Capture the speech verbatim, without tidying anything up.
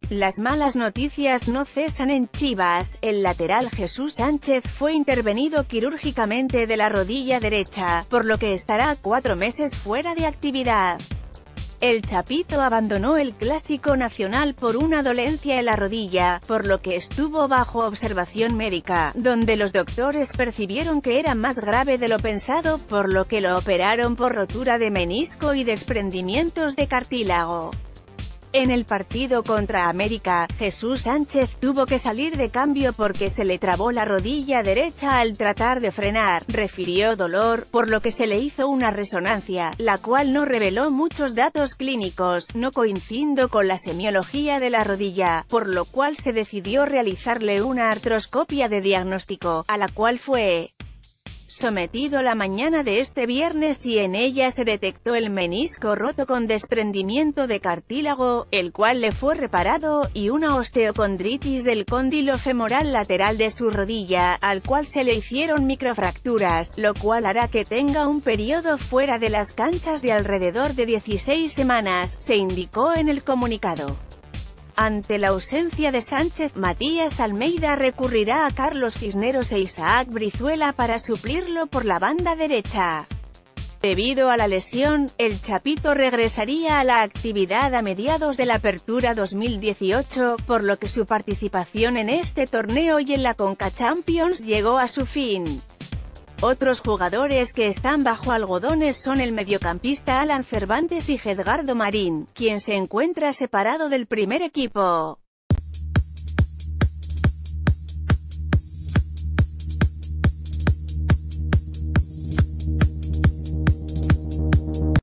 Las malas noticias no cesan en Chivas. El lateral Jesús Sánchez fue intervenido quirúrgicamente de la rodilla derecha, por lo que estará cuatro meses fuera de actividad. El Chapito abandonó el Clásico Nacional por una dolencia en la rodilla, por lo que estuvo bajo observación médica, donde los doctores percibieron que era más grave de lo pensado, por lo que lo operaron por rotura de menisco y desprendimientos de cartílago. En el partido contra América, Jesús Sánchez tuvo que salir de cambio porque se le trabó la rodilla derecha al tratar de frenar, refirió dolor, por lo que se le hizo una resonancia, la cual no reveló muchos datos clínicos, no coincidiendo con la semiología de la rodilla, por lo cual se decidió realizarle una artroscopia de diagnóstico, a la cual fue sometido la mañana de este viernes y en ella se detectó el menisco roto con desprendimiento de cartílago, el cual le fue reparado, y una osteocondritis del cóndilo femoral lateral de su rodilla, al cual se le hicieron microfracturas, lo cual hará que tenga un periodo fuera de las canchas de alrededor de dieciséis semanas, se indicó en el comunicado. Ante la ausencia de Sánchez, Matías Almeida recurrirá a Carlos Cisneros e Isaac Brizuela para suplirlo por la banda derecha. Debido a la lesión, el Chapito regresaría a la actividad a mediados de la Apertura dos mil dieciocho, por lo que su participación en este torneo y en la Conca Champions llegó a su fin. Otros jugadores que están bajo algodones son el mediocampista Alan Cervantes y Edgardo Marín, quien se encuentra separado del primer equipo.